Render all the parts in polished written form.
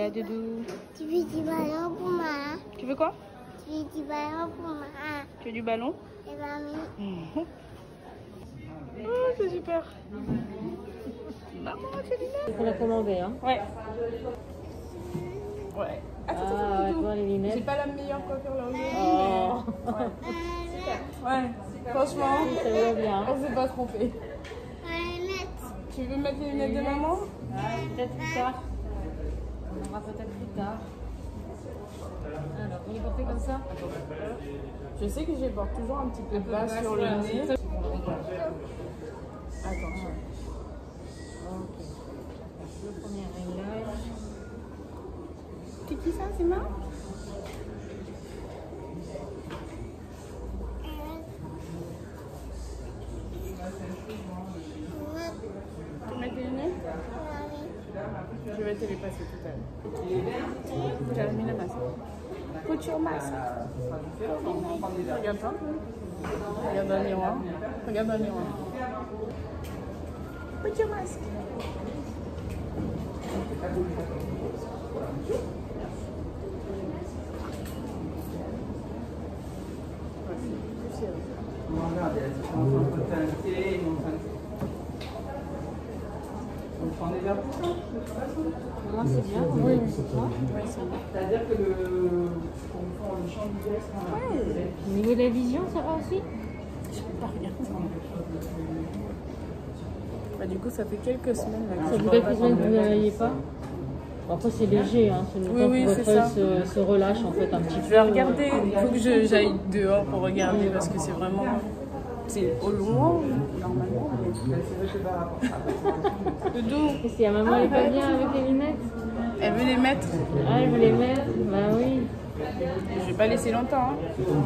Regarde, Doudou. Tu veux du ballon pour moi? Tu veux quoi? Tu veux du ballon pour moi? Tu veux du ballon? Et mamie? Oh, c'est super. Maman, c'est lunettes. Il faut la commander, hein? Ouais. Ouais. Ah, ouais, toi, les lunettes. J'ai pas la meilleure coiffure là aujourd'hui. Oh. Mais... Ouais. Franchement, Ça va bien. on s'est pas trompé. Tu veux mettre les lunettes de maman? Ouais, peut-être plus tard. On aura peut-être plus tard. Alors, vous les portez comme ça? Je sais que je les porte toujours un petit peu bas sur le nez. Attention. Ok. Le premier réglage. C'est qui ça? C'est moi? Tu mets tes lunettes? Je vais te les passer tout à l'heure. J'ai mis le masque. Put your mask. Regarde-toi. Regarde dans le miroir. Regarde dans le miroir. Put your mask. Moi, c'est bien. Oui, C'est-à-dire que le champ du geste. Au niveau de la vision, ça va aussi? je peux pas regarder. Bah, du coup, ça fait quelques semaines là, que Ça je fait vois quelques semaines que vous ne l'ayez pas? Bon, après, c'est léger, hein. C'est le temps oui, que votre c'est ça. œil se relâche en fait un petit peu. Je vais regarder. Il faut que j'aille dehors pour regarder parce que c'est vraiment. C'est au loin, normalement. Doudou, Et si la maman elle est pas bien avec les lunettes? elle veut les mettre. Ah, elle veut les mettre? Bah oui. Je vais pas laisser longtemps. Hein.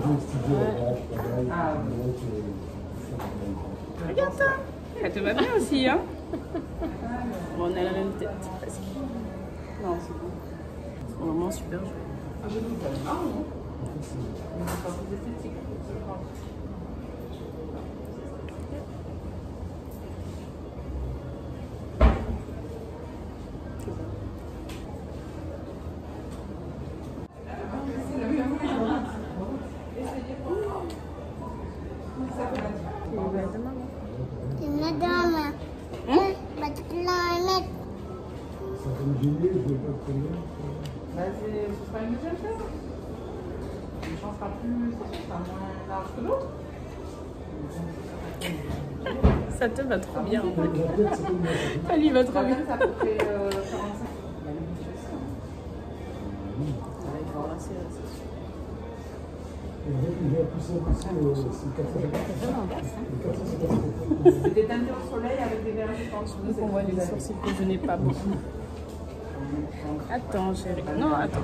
Regarde ça. Elle te va bien aussi, hein. Bon, on a la même tête. Parce que... Non, c'est bon. C'est vraiment super joli. Tu mets dans la main. Bah, tu peux la mettre. Ça va me gêner, je vais pas te connaître. Bah, ce sera une deuxième chose. Le champ sera plus, ça sera moins large que l'autre. Ça te va trop bien. La tête, c'est comme Elle y va trop bien. Ça peut faire 45. il y a plus ça aussi, c'est 450. C'est des teintés au soleil avec des verres, je pense. Donc on voit les sourcils que je n'ai pas beaucoup. Attends, chérie. Non, attends.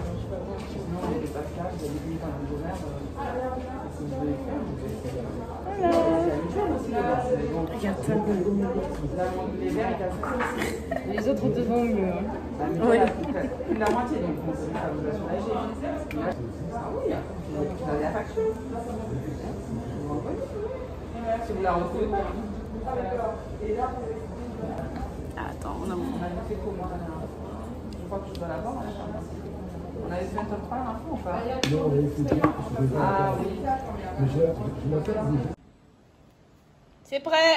Voilà. Regarde ça. Les autres te vont mieux. Hein. Oui. La moitié, donc ça vous a soulagé. Ah oui, vous avez la facture. Si vous la retrouvez. Attends, on a mon... On a fait comment là? Je crois que je dois l'avoir. On avait fait 23 l'info ou pas? Non, on avait fait bien. Ah oui. Mais je m'appelle. C'est prêt.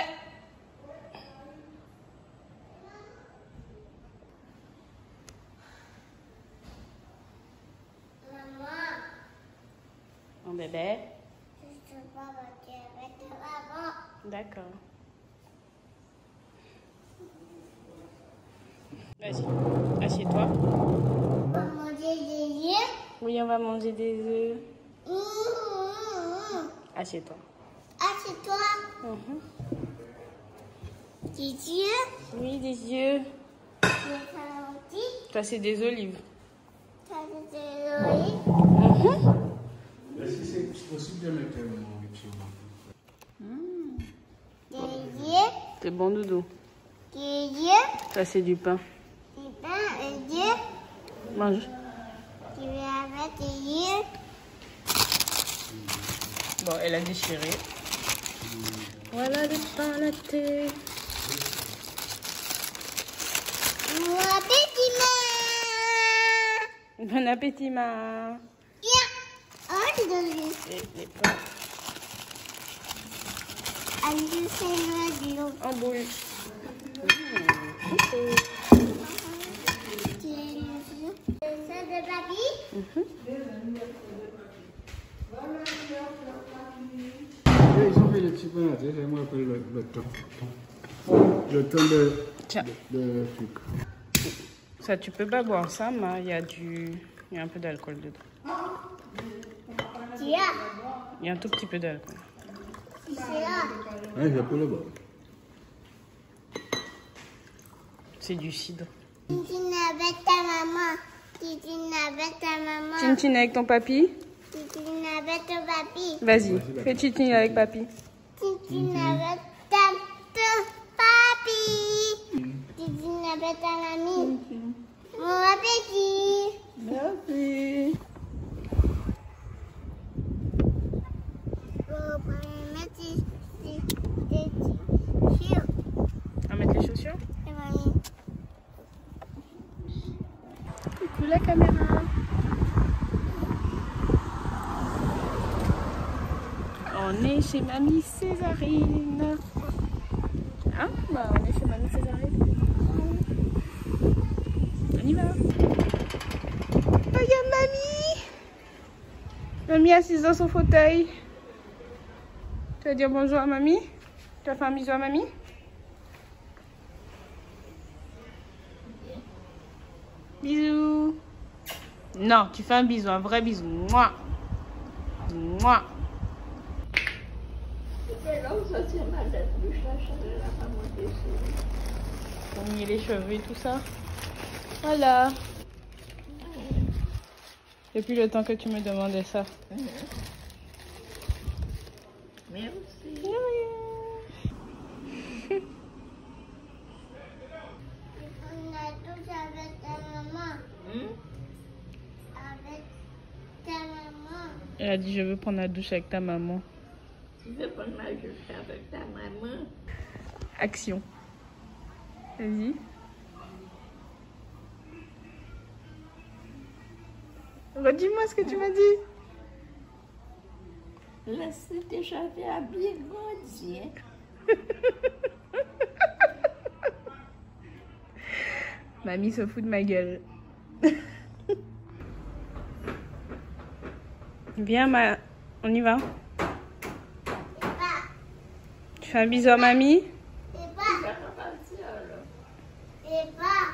Maman, Mon bébé. je sais pas voter avec maman. D'accord. Vas-y, assieds-toi. On va manger des yeux. Oui, on va manger des œufs. Assieds-toi. Assieds-toi. Des yeux. Oui, des yeux. Des carottes. Toi, c'est des olives. Ça, c'est des olives. Est-ce que c'est possible de mettre un moment Des yeux. C'est bon, Doudou. Des yeux. Ça, c'est du pain. Des pains et des yeux. Mange. Tu veux avec des yeux. Bon, elle a déchiré. Voilà le pain latte. Moi, petit main. Bon appétit, ma. Oh, je donne lui. Les pommes Allez, c'est de l'eau. en boule. C'est de papy. Ils ont fait le petit peu, c'est moi qui le temps. Le temps Tiens. de truc. Ça, tu peux pas boire ça, mais il y a un peu d'alcool dedans. Tiens, Il y a un tout petit peu d'alcool. c'est là. Ouais, je peux le boire. C'est du cidre. Titine avec ta maman. Titine avec ta maman. Tintine avec ton papy. Titine avec ton papy. Vas-y, fais tintine avec papy. Titine avec ton papy. Titine avec ta mamie. Bon appétit. Merci. On va mettre des chiots. On va mettre les chaussures. Et mamie. Coucou la caméra. On est chez Mamie Césarine. Hein? Bah, on est chez Mamie Césarine. On y va. Regarde Mamie. Mamie assise dans son fauteuil. Tu vas dire bonjour à Mamie? Tu vas faire un bisou à Mamie? Bisous. Non, tu fais un bisou, un vrai bisou. Mouah. Mouah. Pour mouiller les cheveux et tout ça. Voilà. Depuis le temps que tu me demandais ça. Merci. On a tous avec ta maman. Avec ta maman. Elle a dit je veux prendre la douche avec ta maman. Tu veux prendre ma douche avec ta maman? Action. Vas-y. Redis-moi ce que tu m'as dit. Là, c'est déjà fait bien grandi. Mamie se fout de ma gueule. Viens, on y va. Tu fais un bisou à mamie? C'est pas. C'est pas.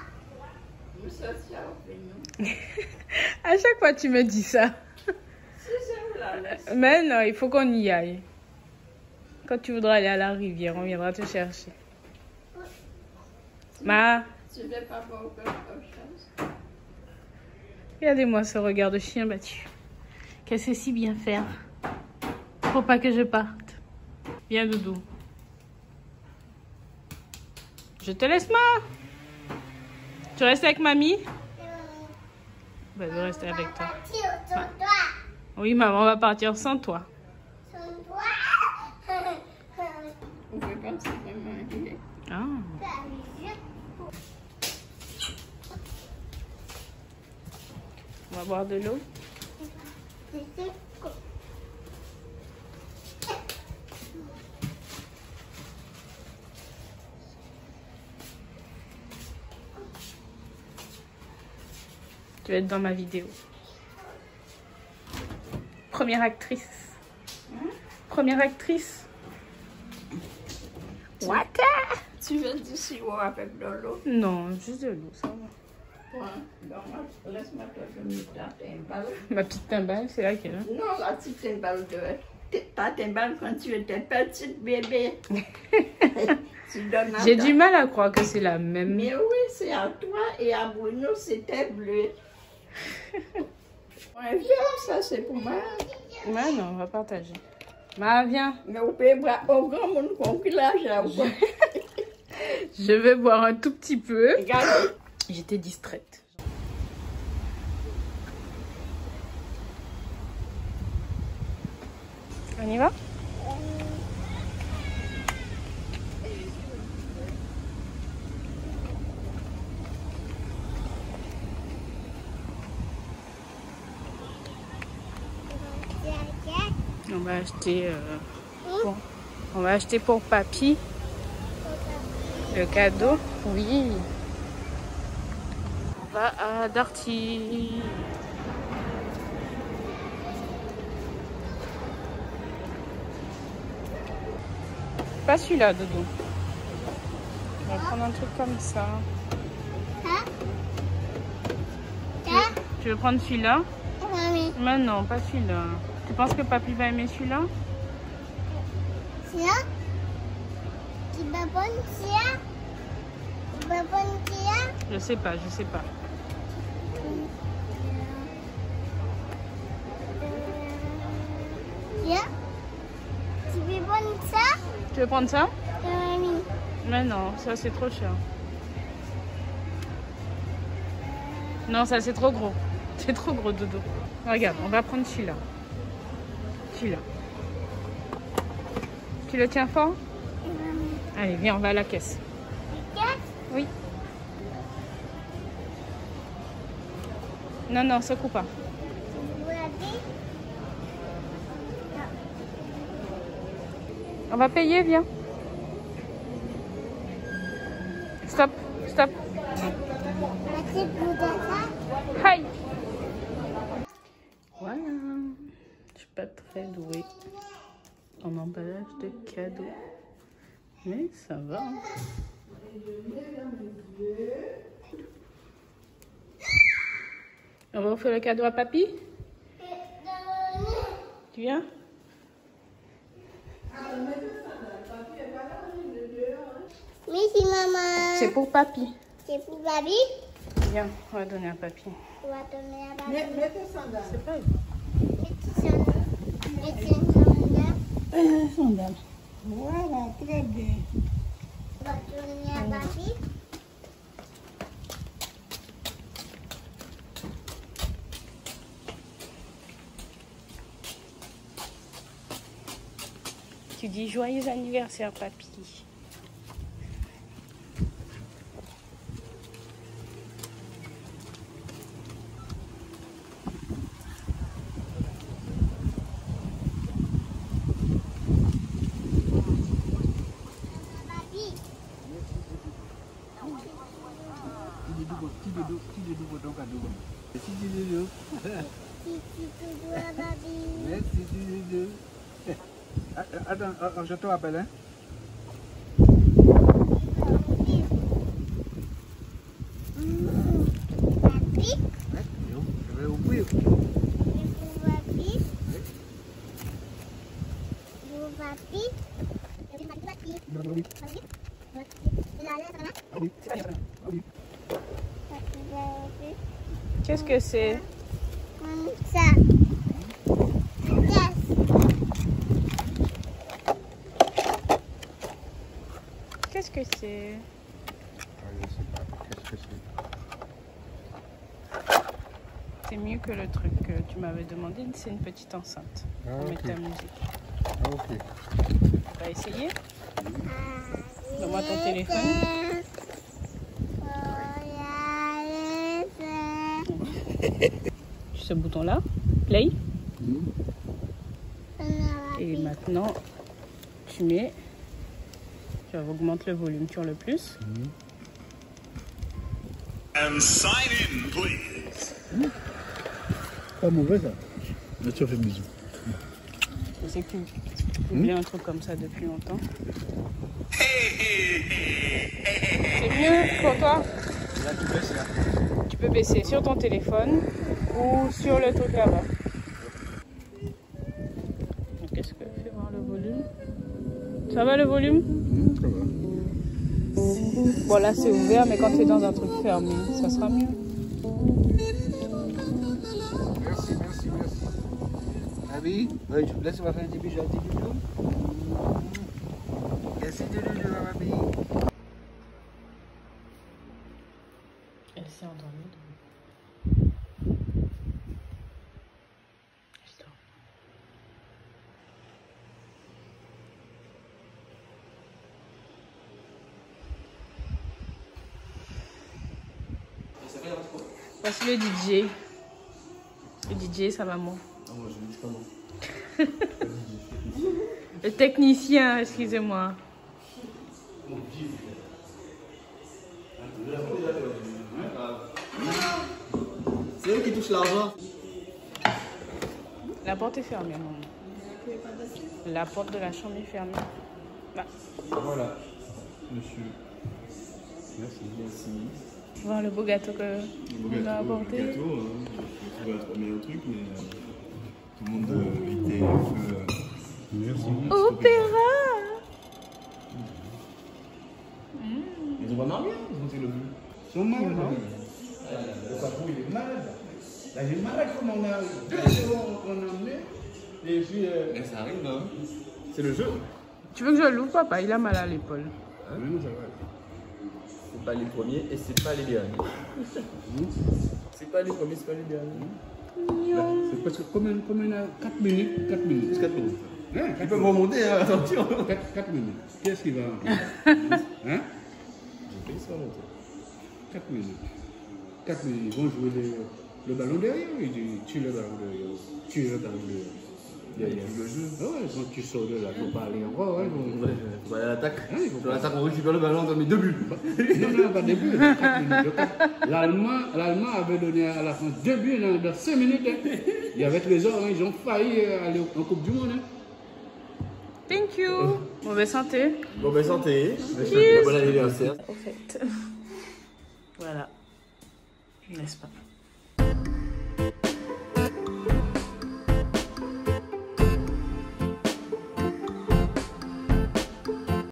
À chaque fois, tu me dis ça. Mais non, il faut qu'on y aille. Quand tu voudras aller à la rivière, on viendra te chercher. Ma, Tu veux pas voir autre chose? regardez-moi ce regard de chien battu. Qu'elle sait si bien faire. Faut pas que je parte. Viens, doudou. Je te laisse, ma. Tu restes avec mamie? Bah, je vais rester avec toi. Sur toi. Oui, maman va partir sans toi. Sur toi. On veut pas que c'est vraiment arrivé. Ah. On va boire de l'eau. Tu vas être dans ma vidéo. Première actrice. Première actrice. What? Tu veux du sirop avec de l'eau? Non, juste de l'eau, ça va. Ouais. Donc, laisse-moi te donner ta timbale. Ma petite timbale, c'est laquelle? Hein? Non, la petite timbale ta timbale quand tu étais petite bébé. Tu donnes à J'ai ta- du mal à croire que c'est la même. Mais oui, c'est à toi et à Bruno, c'était bleu. Ouais, viens, ça c'est pour moi. Ouais, non, on va partager. Ma, viens. Mais au pays, au grand monde compris là, j'ai Je vais boire un tout petit peu. Regarde. J'étais distraite. On y va? va acheter on va acheter pour papy le cadeau. Oui. On va à Darty. Pas celui-là, Dodo. On va prendre un truc comme ça. Tu veux prendre celui-là? Oui. Mais non, pas celui-là. Tu penses que papy va aimer celui-là? Tia? Tu vas prendre Tia? Tu vas prendre Tia? Je sais pas, je sais pas. Tia? Tu veux prendre ça? Tu veux prendre ça? Oui. Mais non, ça c'est trop cher. Non, ça c'est trop gros. C'est trop gros, Dodo. Regarde, on va prendre celui-là. Celui-là. Tu le tiens fort? Allez, viens, on va à la caisse. Oui. Non, non, secoue pas. On va payer, viens. Stop, stop. Hi. Voilà. Je suis pas très douée en emballage de cadeaux. Mais ça va. On va offrir le cadeau à papy? Tu viens? Merci maman. C'est pour papy. C'est pour papy? Viens, on va donner à papy. On va donner à papy. Mets tes sandales. C'est pas Sandales. Voilà, très bien. On va donner à papy. Tu dis joyeux anniversaire, papy. Petit doudou pour ton cadeau. Petit doudou. Merci doudou. Attends, je te rappelle, hein. Papy? Je vais ouvrir. Papy? Papy? Qu'est-ce que c'est? Ça. Yes. Qu'est-ce que c'est? Je sais pas. Qu'est-ce que c'est? C'est mieux que le truc que tu m'avais demandé. C'est une petite enceinte pour mettre ta musique. Ah, ok. Tu vas essayer? Donne-moi ton téléphone. Ce bouton-là, play. Et maintenant, tu vas augmenter le volume sur le plus. And sign in, please. Pas mauvais ça. Mais tu as fait bisous. Je sais que tu oublies un truc comme ça depuis longtemps. C'est mieux pour toi? Là, tu baisses là. Tu peux baisser sur ton téléphone ou sur le truc là-bas. Qu'est-ce que fait voir le volume? Ça va le volume? Ça va. Bon là c'est ouvert, mais quand c'est dans un truc fermé, ça sera mieux. Merci. Abi, laisse-moi faire un petit bijou, Merci doudou, Abi. Elle s'est endormie. Voici le DJ. Le DJ, sa maman. Ah, moi je ne dis pas non. Le technicien, excusez-moi. C'est eux qui touchent l'argent. La porte est fermée, maman. La porte de la chambre est fermée. Là. Voilà, monsieur. Merci. Merci. Voir le beau gâteau que on a apporté. Le gâteau, tu vas trouver un truc, mais tout le monde était un peu. Merci. Opéra. Ils ont pas marié, ils ont été le but. Ils sont malades. Le patron, il est malade. Là, j'ai malade comme on a 2 jours qu'on a emmené. Et puis. Mais ça arrive, hein. C'est le jeu. Tu veux que je l'ouvre, papa? Il a mal à l'épaule. Oui, ça va. C'est pas les premiers et c'est pas les derniers. C'est pas les premiers, c'est pas les derniers. C'est parce que combien 4 minutes 4 minutes. 4 minutes. Hein, Ils peuvent remonter, hein, attention. 4 minutes. Qu'est-ce qui va Hein J'ai failli se remonter. 4 minutes. 4 minutes. Ils vont jouer le ballon derrière. Ils disent tue le ballon derrière. Tue le ballon derrière. Le jeu. Ah ouais, quand tu sors de là, il ne faut pas aller encore. Ouais, Ouais, faut aller à l'attaque. Hein, il faut Sur l'attaque, on récupère le ballon, on met 2 buts. Non, pas 2 buts. 4 minutes. L'Allemand avait donné à la France 2 buts dans 5 minutes. Hein. Il y avait Trésor, hein, ils ont failli aller en Coupe du Monde. Hein. Thank you. Mauvaise santé. Bon, ben santé. Cheers. Bon anniversaire. Au fait. Voilà. N'est-ce pas?